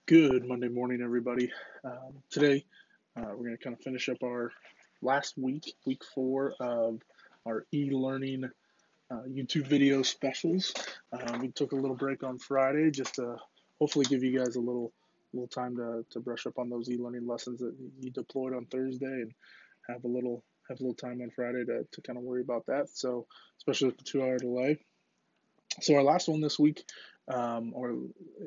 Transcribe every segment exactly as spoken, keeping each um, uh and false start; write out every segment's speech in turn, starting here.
Good Monday morning, everybody. Um, today, uh, we're going to kind of finish up our last week, week four of our e-learning uh, YouTube video specials. Uh, we took a little break on Friday just to hopefully give you guys a little little time to, to brush up on those e-learning lessons that you deployed on Thursday and have a little have a little time on Friday to, to kind of worry about that. So, especially with the two-hour delay. So our last one this week, um, or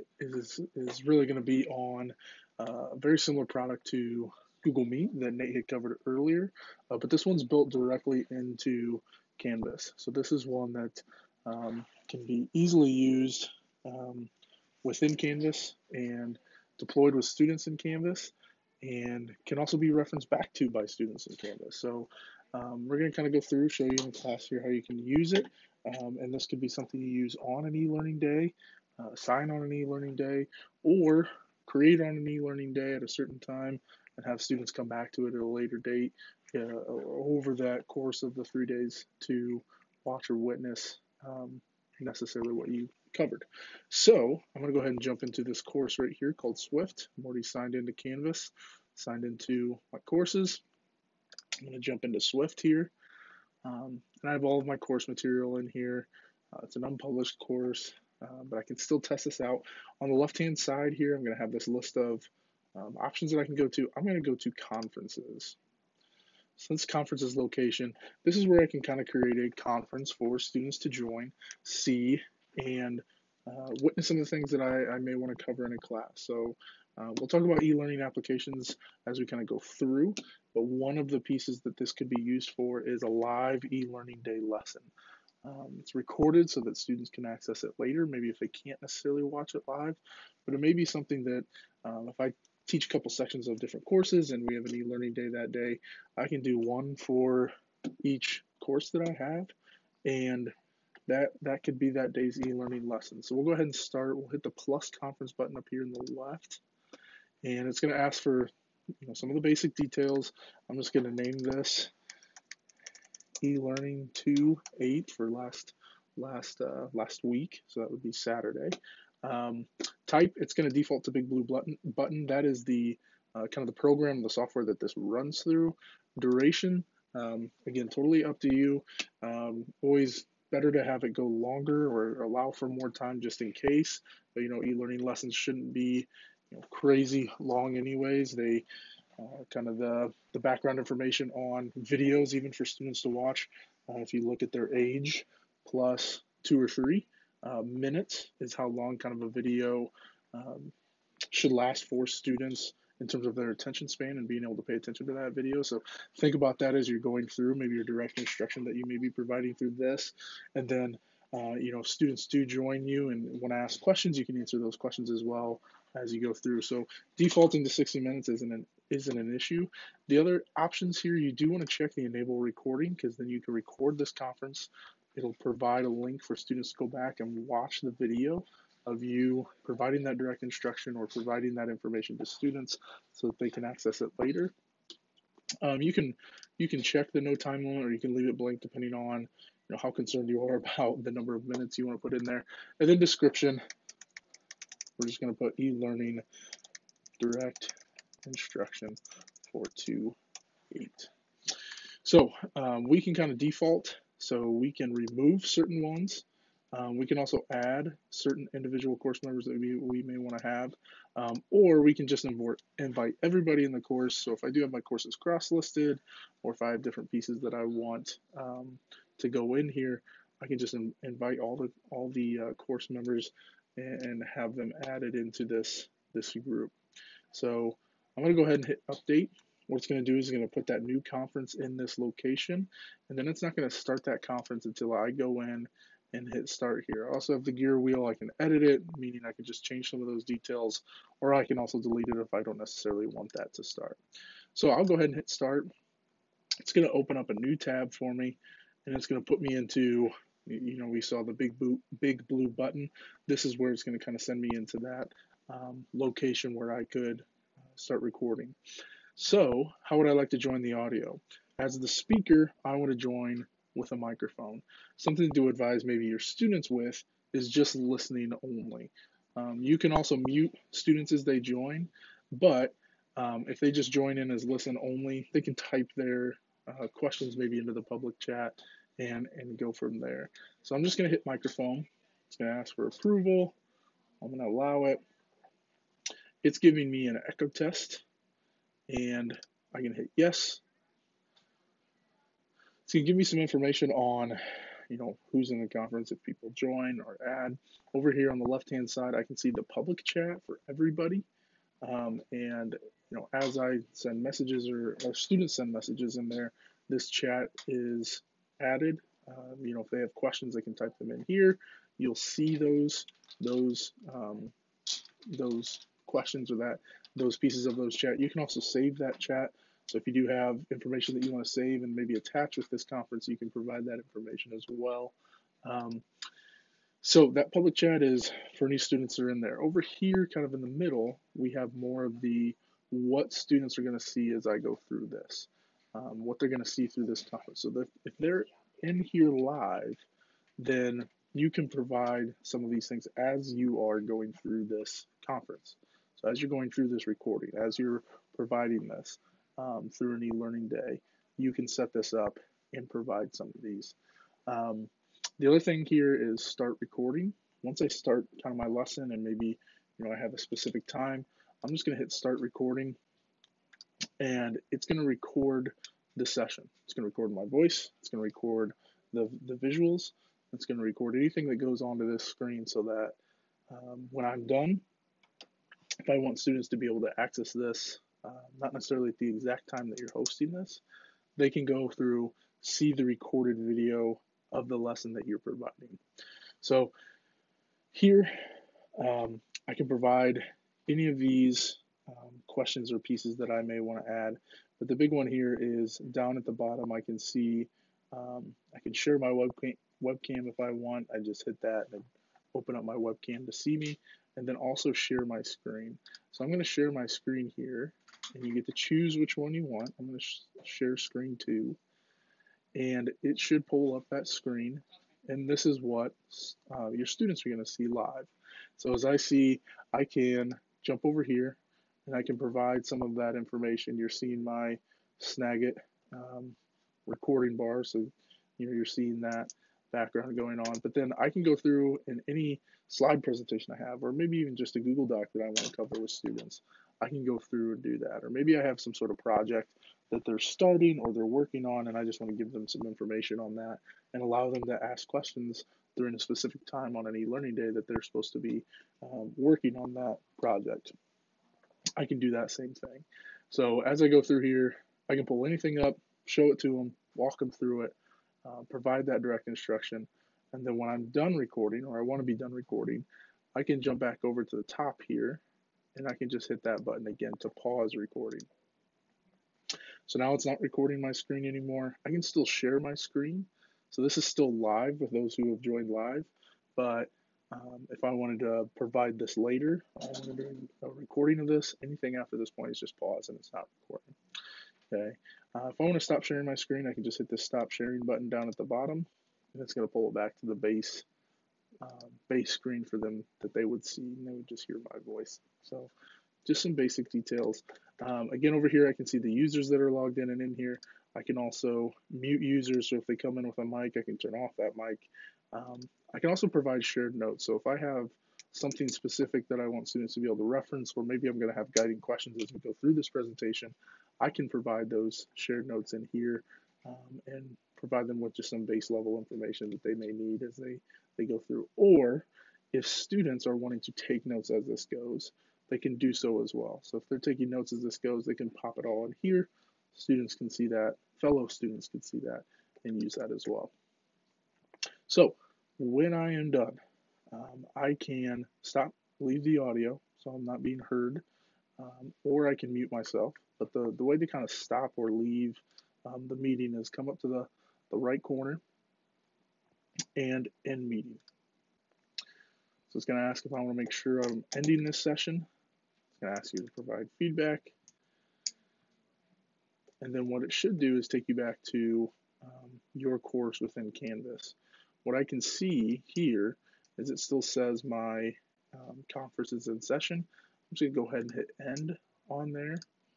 is is really going to be on uh, a very similar product to Google Meet that Nate had covered earlier, uh, but this one's built directly into Canvas. So this is one that um, can be easily used um, within Canvas and deployed with students in Canvas, and can also be referenced back to by students in Canvas. So um, we're going to kind of go through, show you in class here how you can use it. Um, and this could be something you use on an e-learning day, uh, sign on an e-learning day, or create on an e-learning day at a certain time and have students come back to it at a later date uh, over that course of the three days to watch or witness um, necessarily what you covered. So I'm going to go ahead and jump into this course right here called Swift. I'm already signed into Canvas, signed into my courses. I'm going to jump into Swift here. Um, and I have all of my course material in here. Uh, it's an unpublished course, uh, but I can still test this out. On the left-hand side here, I'm going to have this list of um, options that I can go to. I'm going to go to conferences. Since conferences location, this is where I can kind of create a conference for students to join, see, and uh, witness some of the things that I, I may want to cover in a class. So uh, we'll talk about e-learning applications as we kind of go through, but one of the pieces that this could be used for is a live e-learning day lesson. Um, it's recorded so that students can access it later, maybe if they can't necessarily watch it live, but it may be something that um, if I teach a couple sections of different courses and we have an e-learning day that day, I can do one for each course that I have, and that that could be that day's e-learning lesson. So we'll go ahead and start. We'll hit the plus conference button up here in the left, and it's going to ask for you know some of the basic details. I'm just going to name this e-learning two eight for last last uh, last week, so that would be Saturday. Um, type, it's going to default to big blue button. Button that is the uh, kind of the program, the software that this runs through. Duration, um, again, totally up to you. Um, always better to have it go longer or allow for more time just in case. But you know, e-learning lessons shouldn't be you know, crazy long, anyways. They uh, kind of the, the background information on videos, even for students to watch. Uh, if you look at their age plus two or three uh, minutes is how long kind of a video um, should last for students in terms of their attention span and being able to pay attention to that video. So think about that as you're going through maybe your direct instruction that you may be providing through this. And then, uh, you know, students do join you and want to ask questions, you can answer those questions as well as you go through. So defaulting to sixty minutes isn't an, isn't an issue. The other options here, you do want to check the enable recording because then you can record this conference. It'll provide a link for students to go back and watch the video of you providing that direct instruction or providing that information to students so that they can access it later. Um, you can you can check the no time limit or you can leave it blank depending on you know how concerned you are about the number of minutes you want to put in there. And then description, we're just going to put e-learning direct instruction for two eight. So um, we can kind of default, so we can remove certain ones. Um, we can also add certain individual course members that we, we may want to have, um, or we can just invite, invite everybody in the course. So if I do have my courses cross-listed, or if I have different pieces that I want um, to go in here, I can just in, invite all the all the uh, course members and, and have them added into this this group. So I'm going to go ahead and hit update. What it's going to do is it's going to put that new conference in this location, and then it's not going to start that conference until I go in and hit start here. I also have the gear wheel. I can edit it, meaning I can just change some of those details, or I can also delete it if I don't necessarily want that to start. So I'll go ahead and hit start. It's going to open up a new tab for me, and it's going to put me into, you know, we saw the big blue, big blue button. This is where it's going to kind of send me into that um, location where I could uh, start recording. So how would I like to join the audio? As the speaker, I want to join with a microphone. Something to advise maybe your students with is just listening only. Um, you can also mute students as they join, but um, if they just join in as listen only, they can type their uh, questions maybe into the public chat and, and go from there. So I'm just going to hit microphone. It's going to ask for approval. I'm going to allow it. It's giving me an echo test, and I can hit yes. So you give me some information on, you know, who's in the conference, if people join or add. Over here on the left-hand side, I can see the public chat for everybody. Um, and, you know, as I send messages or, or students send messages in there, this chat is added. Um, you know, if they have questions, they can type them in here. You'll see those, those, um, those questions or that, those pieces of those chat. You can also save that chat. So if you do have information that you want to save and maybe attach with this conference, you can provide that information as well. Um, so that public chat is for any students that are in there. Over here, kind of in the middle, we have more of the what students are going to see as I go through this, um, what they're going to see through this conference. So that if they're in here live, then you can provide some of these things as you are going through this conference. So as you're going through this recording, as you're providing this, um, through an e-learning day, you can set this up and provide some of these. Um, the other thing here is start recording. Once I start kind of my lesson and maybe, you know, I have a specific time, I'm just going to hit start recording, and it's going to record the session. It's going to record my voice. It's going to record the, the visuals. It's going to record anything that goes onto this screen so that um, when I'm done, if I want students to be able to access this, uh, not necessarily at the exact time that you're hosting this, they can go through, see the recorded video of the lesson that you're providing. So here, um, I can provide any of these um, questions or pieces that I may want to add. But the big one here is down at the bottom, I can see, um, I can share my webcam, webcam if I want. I just hit that and open up my webcam to see me, and then also share my screen. So I'm going to share my screen here, and you get to choose which one you want. I'm going to sh share screen two, and it should pull up that screen, and this is what uh, your students are going to see live. So as I see, I can jump over here, and I can provide some of that information. You're seeing my Snagit um, recording bar, so you know you're seeing that background going on. But then I can go through in any slide presentation I have, or maybe even just a Google Doc that I want to cover with students. I can go through and do that. Or maybe I have some sort of project that they're starting or they're working on, and I just want to give them some information on that and allow them to ask questions during a specific time on an e-learning day that they're supposed to be um, working on that project. I can do that same thing. So as I go through here, I can pull anything up, show it to them, walk them through it, uh, provide that direct instruction, and then when I'm done recording, or I want to be done recording, I can jump back over to the top here, and I can just hit that button again to pause recording. So now it's not recording my screen anymore. I can still share my screen. So this is still live with those who have joined live, but um, if I wanted to provide this later, I want to do a recording of this, anything after this point is just pause and it's not recording. Okay. Uh, if I want to stop sharing my screen, I can just hit the stop sharing button down at the bottom, and it's going to pull it back to the base uh, base screen for them that they would see, and they would just hear my voice. So just some basic details. Um, again, over here, I can see the users that are logged in and in here. I can also mute users, so if they come in with a mic, I can turn off that mic. Um, I can also provide shared notes. So if I have something specific that I want students to be able to reference, or maybe I'm going to have guiding questions as we go through this presentation, I can provide those shared notes in here um, and provide them with just some base level information that they may need as they, they go through. Or if students are wanting to take notes as this goes, they can do so as well. So if they're taking notes as this goes, they can pop it all in here. Students can see that, fellow students can see that, and use that as well. So when I am done, um, I can stop, leave the audio, so I'm not being heard, um, or I can mute myself. But the, the way to kind of stop or leave um, the meeting is come up to the, the right corner and end meeting. So it's going to ask if I want to make sure I'm ending this session. It's going to ask you to provide feedback. And then what it should do is take you back to um, your course within Canvas. What I can see here is it still says my um, conference is in session. I'm just going to go ahead and hit end on there.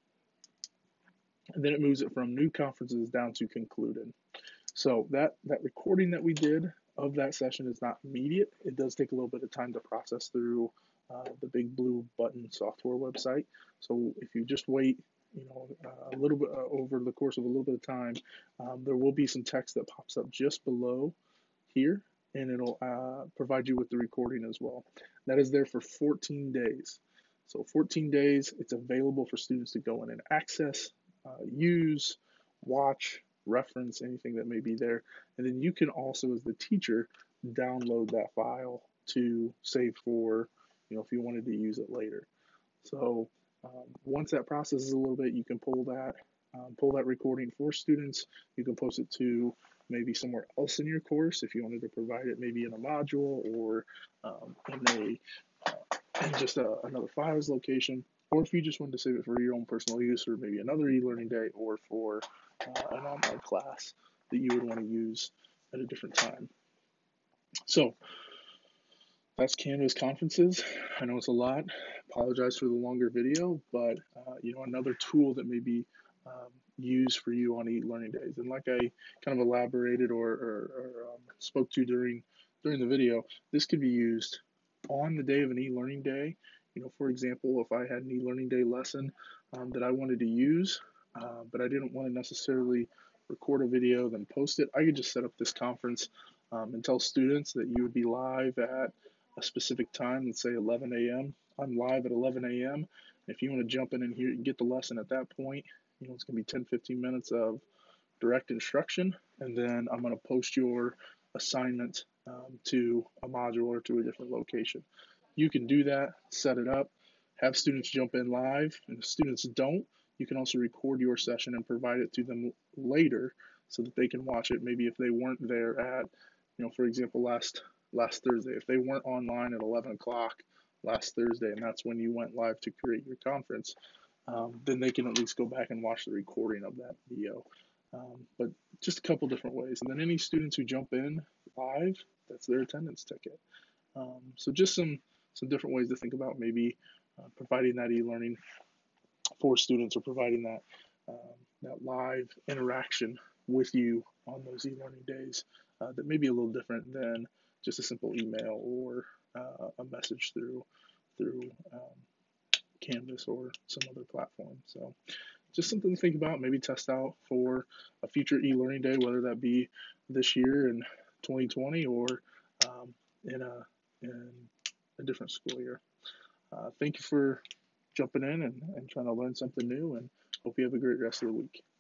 And then it moves it from new conferences down to concluded. So that, that recording that we did of that session is not immediate. It does take a little bit of time to process through uh, the Big Blue Button software website. So if you just wait, you know, uh, a little bit uh, over the course of a little bit of time, um, there will be some text that pops up just below here, and it'll uh, provide you with the recording as well. That is there for fourteen days. So fourteen days, it's available for students to go in and access, uh, use, watch, reference anything that may be there. And then you can also, as the teacher, download that file to save for, you know, if you wanted to use it later. So um, once that processes a little bit, you can pull that, um, pull that recording for students. You can post it to maybe somewhere else in your course if you wanted to provide it maybe in a module or um, in a uh, in just a, another files location, or if you just wanted to save it for your own personal use or maybe another e-learning day or for uh, an online class that you would want to use at a different time. So that's Canvas conferences. I know it's a lot. Apologize for the longer video, but uh, you know, another tool that may be um, used for you on e-learning days. And like I kind of elaborated or, or, or um, spoke to during during the video, this could be used on the day of an e-learning day. You know, for example, if I had an e-learning day lesson um, that I wanted to use, uh, but I didn't want to necessarily record a video then post it, I could just set up this conference um, and tell students that you would be live at a specific time, let's say eleven a m I'm live at eleven a m If you want to jump in and here and get the lesson at that point, you know, it's going to be ten, fifteen minutes of direct instruction, and then I'm going to post your assignment um, to a module or to a different location. You can do that, set it up, have students jump in live, and if students don't, you can also record your session and provide it to them later so that they can watch it. Maybe if they weren't there at, you know, for example, last last Thursday, if they weren't online at eleven o'clock last Thursday, and that's when you went live to create your conference, um, then they can at least go back and watch the recording of that video. Um, but just a couple different ways. And then any students who jump in live, that's their attendance ticket. Um, so just some some different ways to think about maybe uh, providing that e-learning for students or providing that um, that live interaction with you on those e-learning days uh, that may be a little different than just a simple email or uh, a message through through um, Canvas or some other platform. So just something to think about, maybe test out for a future e-learning day, whether that be this year in twenty twenty or um, in a in a different school year. Uh, thank you for jumping in and, and trying to learn something new, and hope you have a great rest of the week.